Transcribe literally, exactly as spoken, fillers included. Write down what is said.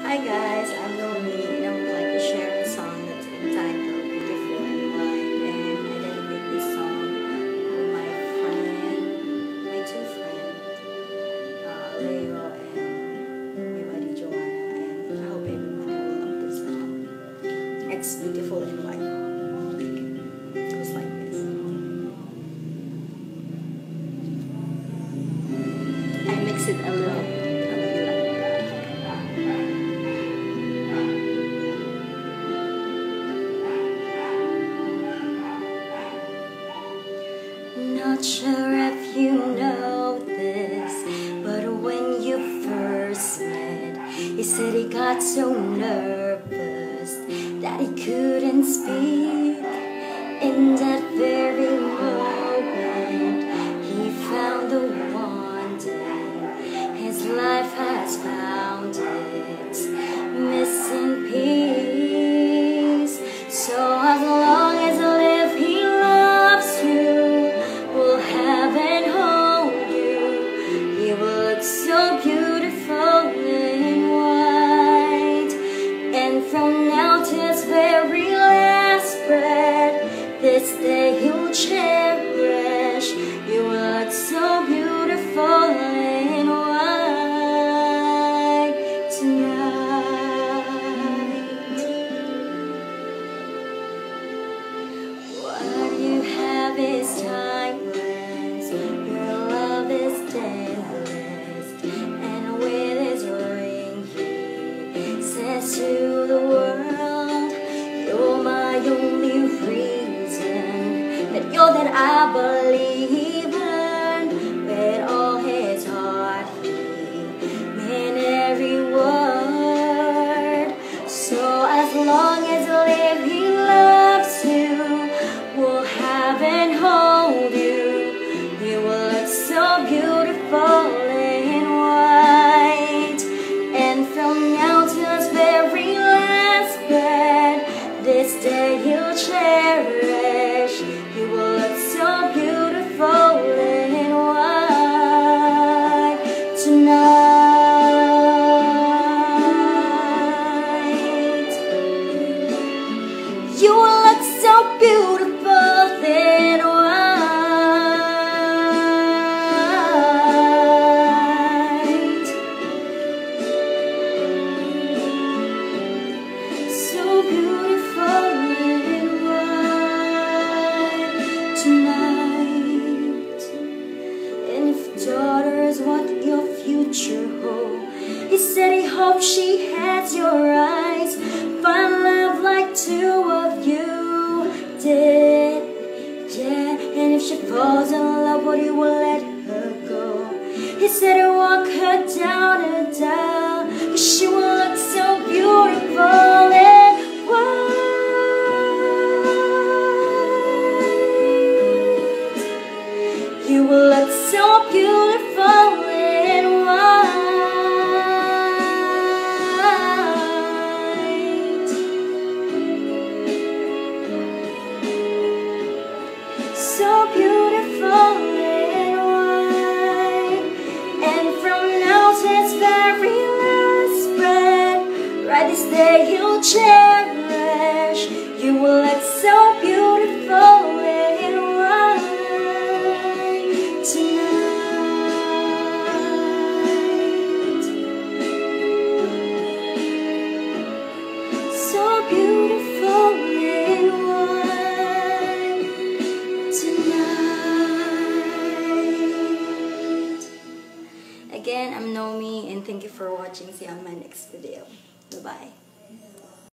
Hi guys, I'm Noumi and I would like to share a song that's entitled Beautiful and White, and I dedicate this song to my friend, my two friends, uh, Leo and my buddy Joanna, and I hope everyone will love this song. It's Beautiful and White. It goes like this. I mix it a little. Not sure if you know this, but when you first met, he said he got so nervous that he couldn't speak. In that very moment, he found the one that his life has found its missing piece. So as long as I live, he loves you. So beautiful in white, and from now to his very last breath, this day he'll cherish. You look so beautiful in white tonight. What you have is timeless, your love is dead. To the world, you're my only reason, that you're that I believe in. With all his heart, he meant every word. So as long as I live, he loves you, will have and hold you. You will look so beautiful in white, and from now to very last breath, this day he'll cherish. You will look so beautiful in white tonight. You will look so beautiful in white. Beautiful in white tonight. And if daughter is what your future holds, he said he hopes she has your eyes, find love like two of you did. Yeah, and if she falls in love, what you will let her go. He said he'll walk her down and down, 'cause she will look so beautiful in you will look so beautiful in white. So beautiful in white, and from now to his very last breath, right this day he'll cherish. You will look so beautiful in white tonight. So beautiful in white tonight. Again, I'm Noumi, and thank you for watching. See you on my next video. Bye-bye.